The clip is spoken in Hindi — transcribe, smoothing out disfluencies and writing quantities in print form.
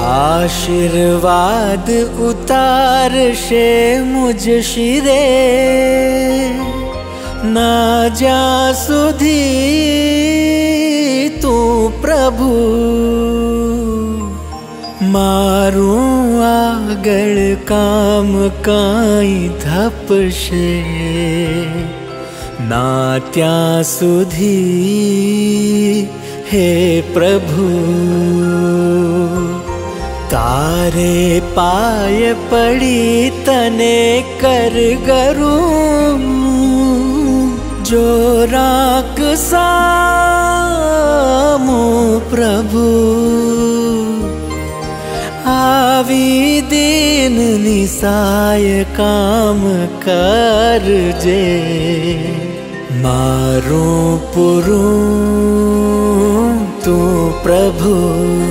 आशीर्वाद उतार शे मुझ शिरे, ना जा सुधी तू प्रभु मारू आगळ काम काई धपशे, ना त्या सुधी हे प्रभु तारे पाय पड़ी तने कर गरूं, जो राख सामू प्रभु आवी दीन निसाय काम कर जे, मारू पुरू तू प्रभु।